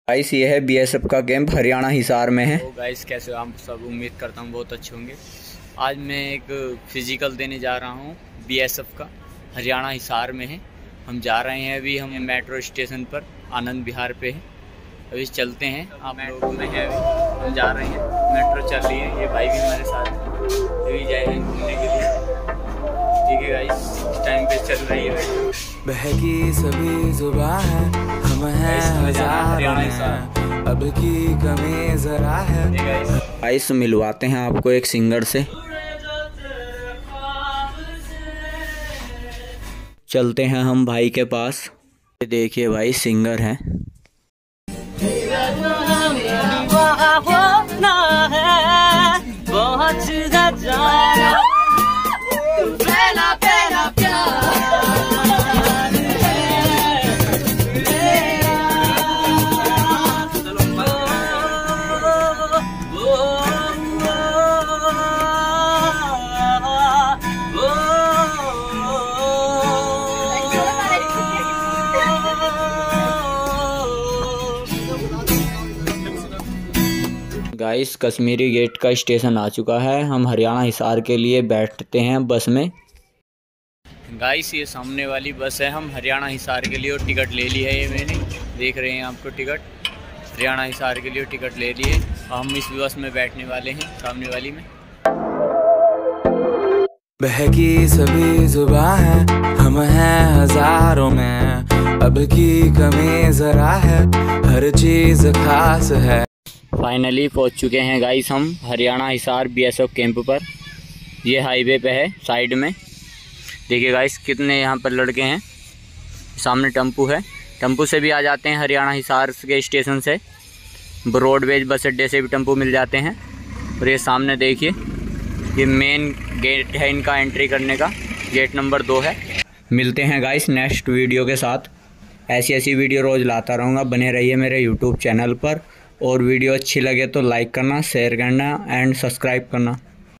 Guys ये है BSF का कैंप हरियाणा हिसार में है। तो गाइस कैसे आप सब, उम्मीद करता हूँ बहुत अच्छे होंगे। आज मैं एक फिजिकल देने जा रहा हूँ बीएसएफ का, हरियाणा हिसार में है। हम जा रहे हैं, अभी हम मेट्रो स्टेशन पर आनंद विहार पे है, अभी चलते हैं। आप लोगों में है, अभी हम जा रहे हैं, मेट्रो चल रही है, ये भाई भी हमारे साथ अभी जाए हैं घूमने के लिए। ठीक है गाइस, इस टाइम पे चल रही है बहकी सभी जुबां है, हम हैं हरियाणा हिसार, अब की कमी जरा है। गाइस मिलवाते हैं आपको एक सिंगर से। चलते हैं हम भाई के पास। देखिए भाई सिंगर हैं। गाइस कश्मीरी गेट का स्टेशन आ चुका है, हम हरियाणा हिसार के लिए बैठते हैं बस में। गाइस ये सामने वाली बस है, हम हरियाणा हिसार के लिए और टिकट ले ली है। ये मैंने देख रहे हैं आपको टिकट, हरियाणा हिसार के लिए टिकट ले लिए। हम इस बस में बैठने वाले हैं, सामने वाली में। बहकी सभी जुबां है, हम हैं हजारों में, अब की कमी जरा है, हर चीज खास है। फाइनली पहुंच चुके हैं गाइस हम हरियाणा हिसार बीएसएफ कैंप पर। ये हाईवे पे है साइड में। देखिए गाइस कितने यहाँ पर लड़के हैं। सामने टेम्पू है, टेम्पू से भी आ जाते हैं हरियाणा हिसार के स्टेशन से। रोडवेज बस अड्डे से भी टेम्पू मिल जाते हैं। और ये सामने देखिए, ये मेन गेट है इनका एंट्री करने का, गेट नंबर 2 है। मिलते हैं गाइस नेक्स्ट वीडियो के साथ। ऐसी वीडियो रोज़ लाता रहूँगा, बने रहिए मेरे यूट्यूब चैनल पर। और वीडियो अच्छी लगे तो लाइक करना, शेयर करना एंड सब्सक्राइब करना।